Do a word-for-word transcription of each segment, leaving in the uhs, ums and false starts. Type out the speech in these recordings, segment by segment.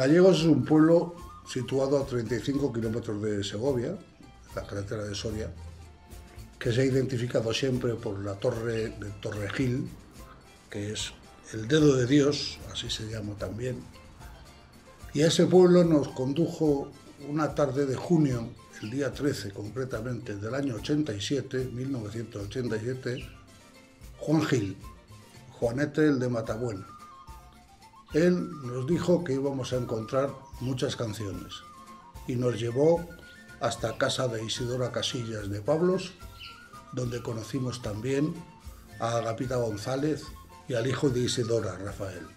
Gallegos es un pueblo situado a treinta y cinco kilómetros de Segovia, la carretera de Soria, que se ha identificado siempre por la torre de Torregil, que es el dedo de Dios, así se llama también. Y a ese pueblo nos condujo una tarde de junio, el día trece concretamente, del año ochenta y siete, mil novecientos ochenta y siete, Juan Gil, Juanete el de Matabuén. Él nos dijo que íbamos a encontrar muchas canciones y nos llevó hasta casa de Isidora Casillas de Pablos, donde conocimos también a Agapita González y al hijo de Isidora, Rafael.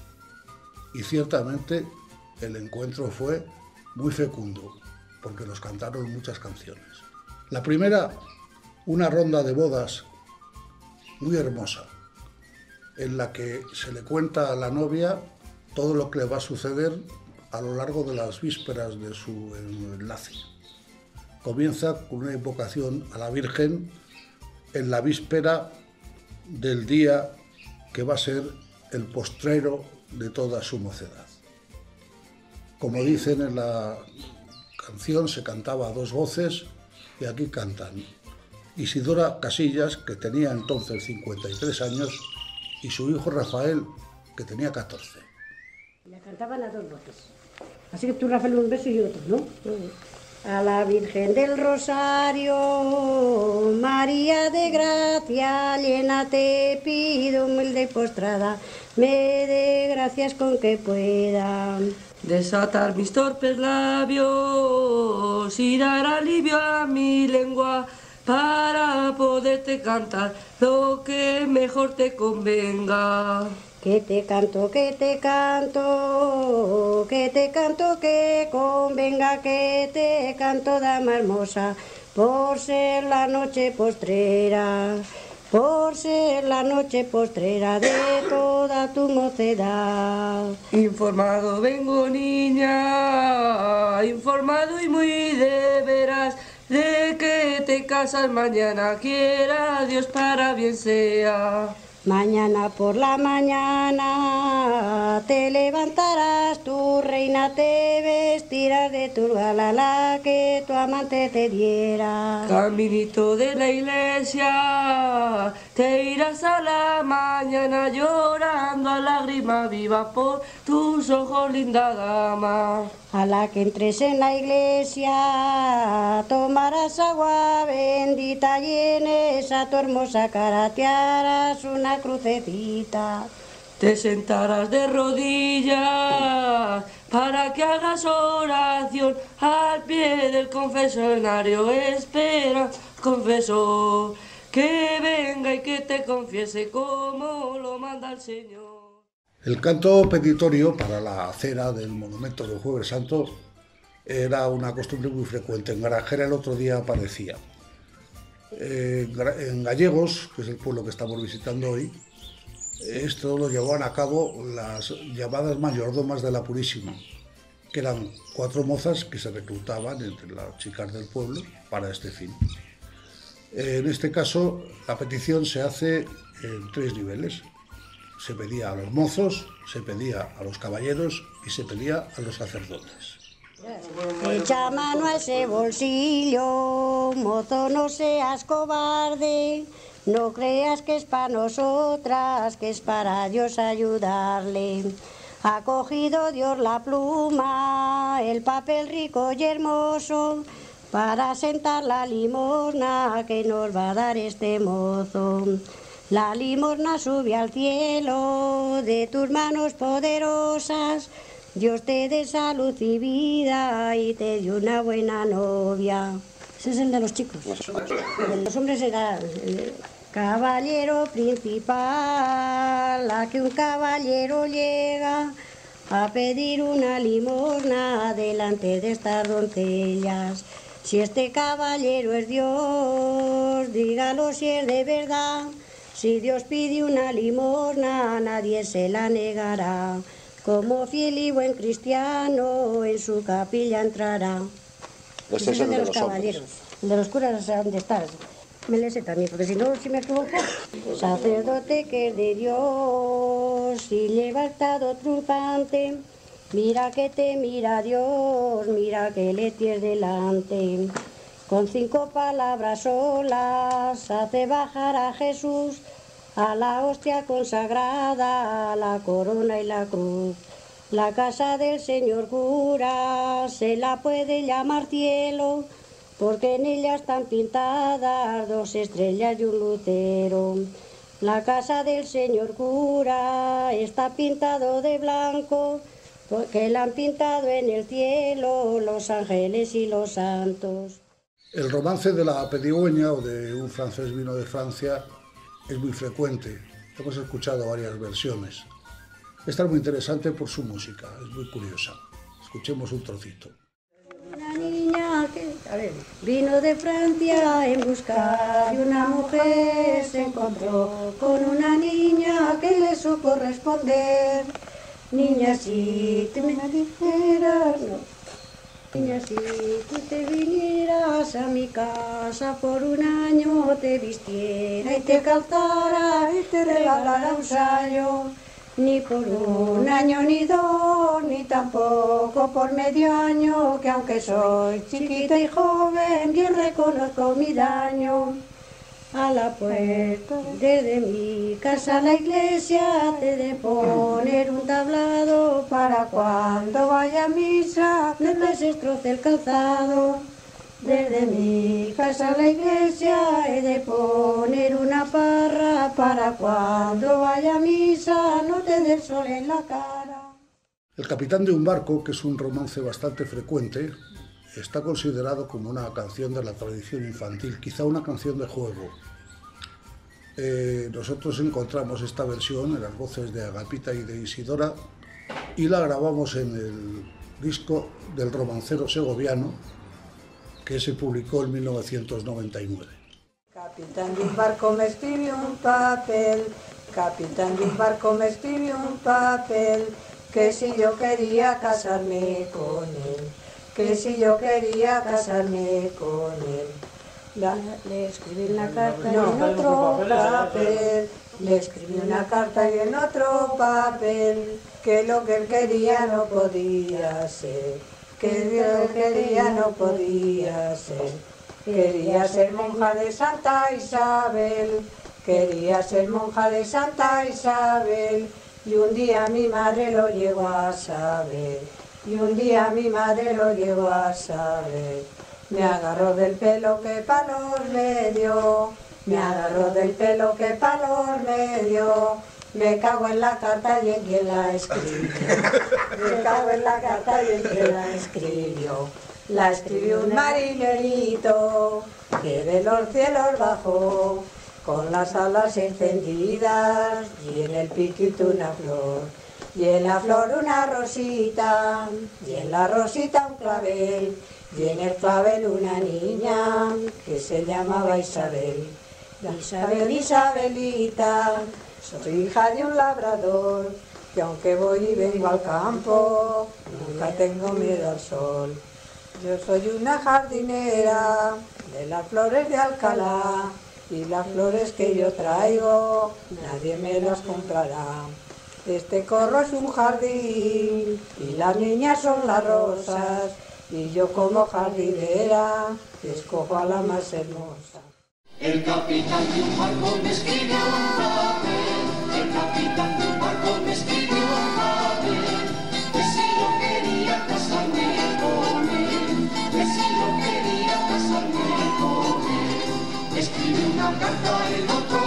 Y ciertamente el encuentro fue muy fecundo, porque nos cantaron muchas canciones. La primera, una ronda de bodas muy hermosa, en la que se le cuenta a la novia todo lo que le va a suceder a lo largo de las vísperas de su enlace. Comienza con una invocación a la Virgen en la víspera del día que va a ser el postrero de toda su mocedad. Como dicen en la canción, se cantaba a dos voces y aquí cantan Isidora Casillas, que tenía entonces cincuenta y tres años, y su hijo Rafael, que tenía catorce. La cantaban a dos voces. Así que tú, Rafael, un beso y yo otro, ¿no? A la Virgen del Rosario, María de gracia, llena te pido, humilde y postrada, me dé gracias con que pueda desatar mis torpes labios y dar alivio a mi lengua para poderte cantar lo que mejor te convenga. Que te canto, que te canto, que te canto, que convenga, que te canto, dama hermosa, por ser la noche postrera, por ser la noche postrera de toda tu mocedad. Informado vengo, niña, informado y muy de veras, de que te casas mañana, quiera Dios para bien sea. Mañana por la mañana te levantarás, tu reina te vestirás de turgala la que tu amante te diera. Caminito de la iglesia te irás a la mañana llorando a lágrima viva por tus ojos, linda dama. A la que entres en la iglesia tomarás agua bendita y en esa tu hermosa cara te harás una crucecita. Te sentarás de rodillas para que hagas oración al pie del confesionario. Espera, confesor, que venga y que te confiese como lo manda el Señor. El canto petitorio para la cera del monumento del Jueves Santo era una costumbre muy frecuente. En Granjera el otro día aparecía. En Gallegos, que es el pueblo que estamos visitando hoy, esto lo llevaban a cabo las llamadas mayordomas de la Purísima, que eran cuatro mozas que se reclutaban entre las chicas del pueblo para este fin. En este caso, la petición se hace en tres niveles. Se pedía a los mozos, se pedía a los caballeros y se pedía a los sacerdotes. Echa mano a ese bolsillo, mozo, no seas cobarde, no creas que es para nosotras, que es para Dios ayudarle. Ha cogido Dios la pluma, el papel rico y hermoso, para sentar la limosna que nos va a dar este mozo. La limosna sube al cielo de tus manos poderosas, Dios te dé salud y vida y te dé una buena novia. Ese es el de los chicos. El de los hombres era el caballero principal, a que un caballero llega a pedir una limosna delante de estas doncellas. Si este caballero es Dios, dígalo si es de verdad. Si Dios pide una limosna, nadie se la negará. Como fiel y buen cristiano, en su capilla entrará. Este es el de los caballeros. El de los curas, ¿dónde estás? Me le sé también, porque si no, si me equivoco. Sacerdote que es de Dios y lleva estado triunfante, Mira que te mira Dios, mira que le tienes delante. Con cinco palabras solas hace bajar a Jesús a la hostia consagrada, a la corona y la cruz. La casa del Señor cura se la puede llamar cielo, porque en ella están pintadas dos estrellas y un lucero. La casa del Señor cura está pintado de blanco, porque la han pintado en el cielo los ángeles y los santos. El romance de la pedigüeña o de un francés vino de Francia es muy frecuente. Hemos escuchado varias versiones. Esta es muy interesante por su música, es muy curiosa. Escuchemos un trocito. Una niña que a ver, vino de Francia en busca de una mujer, se encontró con una niña que le supo responder. Niña, si tú me dijeras, no. Niña, si tú te vinieras a mi casa por un año, te vistiera y te calzara y te regalara un sayo. Ni por un año ni dos, ni tampoco por medio año, que aunque soy chiquita y joven, bien reconozco mi daño. A la puerta de mi casa, a la iglesia, te de poner un tablado para cuando vaya a misa, no me destroce el calzado. Desde mi casa a la iglesia he de poner una parra para cuando vaya a misa no te dé el sol en la cara. El capitán de un barco, que es un romance bastante frecuente, está considerado como una canción de la tradición infantil, quizá una canción de juego. Eh, nosotros encontramos esta versión en las voces de Agapita y de Isidora y la grabamos en el disco del romancero segoviano, que se publicó en mil novecientos noventa y nueve. Capitán de un barco me escribió un papel, capitán de un barco me escribió un papel, que si yo quería casarme con él, que si yo quería casarme con él. La, le escribí una carta y en otro papel, le escribí una carta y en otro papel, que lo que él quería no podía ser, que lo que quería no podía ser. Quería ser monja de Santa Isabel, quería ser monja de Santa Isabel, y un día mi madre lo llegó a saber, y un día mi madre lo llegó a saber. Me agarró del pelo que palor me dio, me agarró del pelo que palor me dio, me cago en la carta y en quien la escribió, me cago en la carta y en quien la escribió. La escribió un marinerito que de los cielos bajó, con las alas encendidas y en el piquito una flor, y en la flor una rosita, y en la rosita un clavel, y en el clavel una niña que se llamaba Isabel. Isabel, Isabelita, soy hija de un labrador, que aunque voy y vengo al campo, nunca tengo miedo al sol. Yo soy una jardinera de las flores de Alcalá, y las flores que yo traigo nadie me las comprará. Este corro es un jardín y las niñas son las rosas, y yo como jardinera escojo a la más hermosa. El capitán de un barco me escribió un papel, el capitán de un barco me escribió un papel, que si yo quería casarme con él, que si yo quería casarme con él. Escribí una carta en otro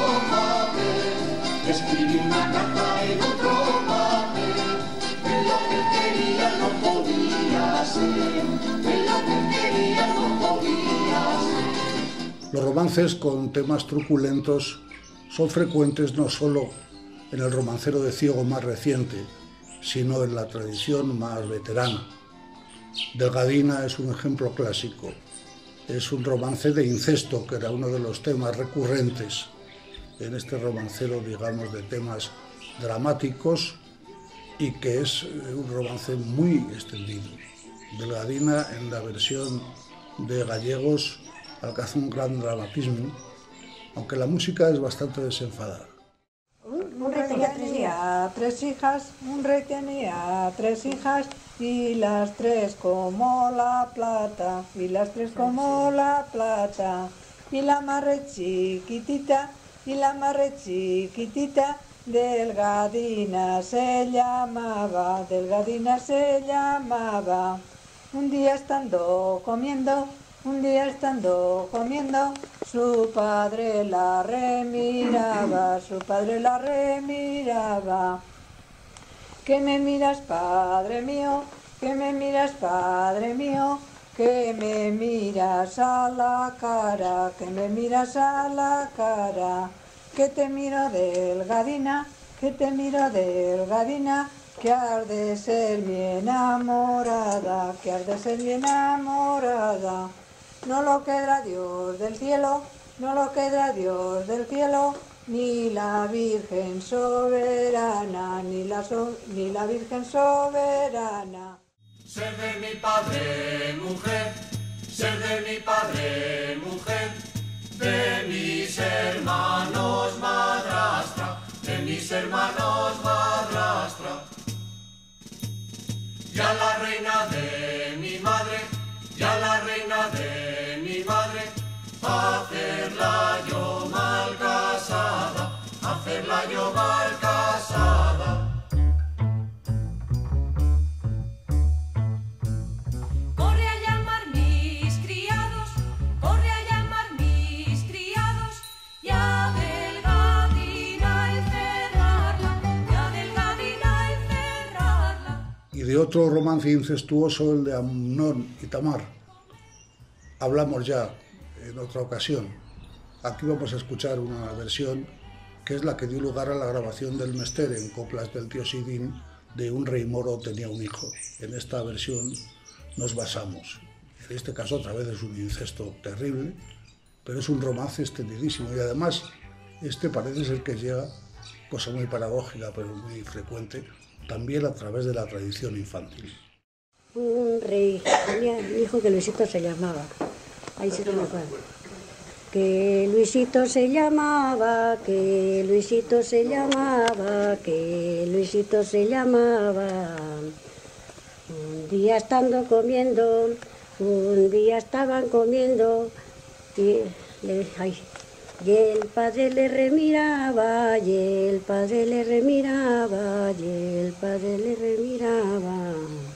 papel, escribí una carta en otro papel, que lo que quería no podía ser, que lo que quería no podía ser. Los romances con temas truculentos son frecuentes no solo en el romancero de ciego más reciente, sino en la tradición más veterana. Delgadina es un ejemplo clásico. Es un romance de incesto, que era uno de los temas recurrentes en este romancero, digamos, de temas dramáticos, y que es un romance muy extendido. Delgadina, en la versión de Gallegos, alcanza un gran dramatismo, aunque la música es bastante desenfadada. Un, un rey tenía tres días tenía tres hijas, un rey tenía tres hijas, y las tres como la plata, y las tres como la plata. Y la más re chiquitita, y la más re chiquitita, Delgadina se llamaba, Delgadina se llamaba. Un día estando comiendo, un día estando comiendo, su padre la remiraba, su padre la remiraba. ¿Qué me miras, padre mío? ¿Qué me miras, padre mío? Que me miras a la cara, que me miras a la cara. Que te miro, Delgadina, que te miro, Delgadina, que has de ser mi enamorada, que has de ser mi enamorada. No lo quedará Dios del cielo, no lo quedará Dios del cielo, ni la Virgen soberana, ni la, so, ni la Virgen soberana. Ser de mi padre mujer, ser de mi padre mujer, de mis hermanos madrastra, de mis hermanos madrastra. Ya la reina de mi madre, ya la reina de mi madre, hacerla yo mal casada, hacerla yo mal casada. Corre a llamar mis criados, corre a llamar mis criados, y a Delgadina encerrarla, y a Delgadina encerrarla. Y de otro romance incestuoso, el de Amnón y Tamar, hablamos ya en otra ocasión. Aquí vamos a escuchar una versión que es la que dio lugar a la grabación del Mester en coplas del tío Sidín de Un rey moro tenía un hijo. En esta versión nos basamos. En este caso otra vez es un incesto terrible, pero es un romance extendidísimo y además este parece ser que llega, cosa muy paradójica pero muy frecuente, también a través de la tradición infantil. Un rey tenía un hijo que Luisito se llamaba. Ahí se me acuerda. Que Luisito se llamaba, que Luisito se llamaba, que Luisito se llamaba. Un día estando comiendo, un día estaban comiendo, y, le, ay, y el padre le remiraba, y el padre le remiraba, y el padre le remiraba.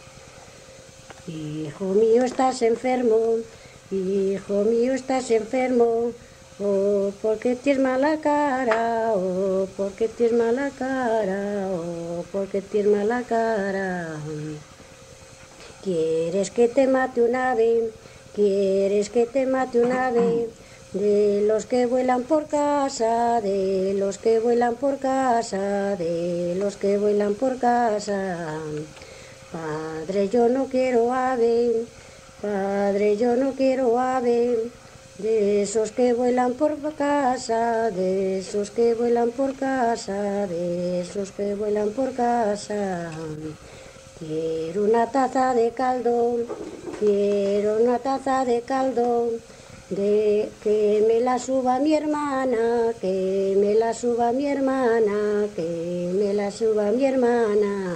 Hijo mío, estás enfermo, hijo mío, estás enfermo, oh, porque tienes mala cara, oh, porque tienes mala cara, oh, porque tienes mala cara. ¿Quieres que te mate un ave? ¿Quieres que te mate un ave? De los que vuelan por casa, de los que vuelan por casa, de los que vuelan por casa. Padre, yo no quiero ave, padre, yo no quiero ave, de esos que vuelan por casa, de esos que vuelan por casa, de esos que vuelan por casa. Quiero una taza de caldo, quiero una taza de caldo, de que me la suba mi hermana, que me la suba mi hermana, que me la suba mi hermana.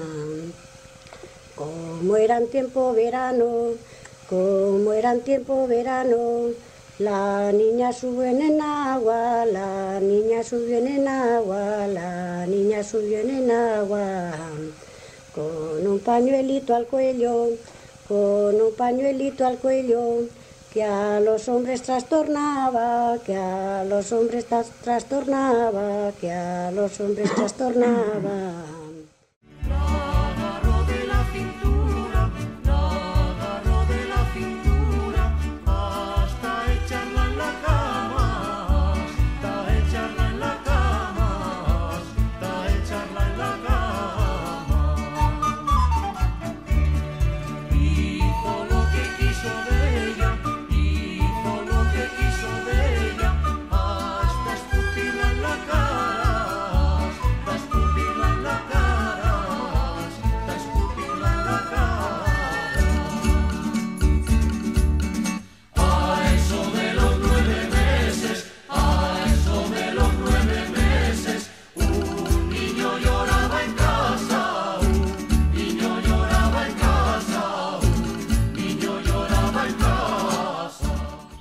Como era en tiempo verano, como era en tiempo verano, la niña subió en el agua, la niña subió en el agua, la niña subió en el agua. Con un pañuelito al cuello, con un pañuelito al cuello, que a los hombres trastornaba, que a los hombres trastornaba, que a los hombres trastornaba. La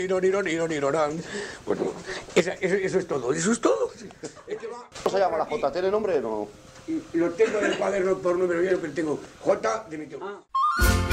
ironironironironiron. Bueno, esa- eso, eso es todo, eso es todo. Es que va- ¿Cómo se llama la J? ¿Tiene nombre o no? y- y lo tengo en el cuaderno por número, yo pero tengo J de mi tío.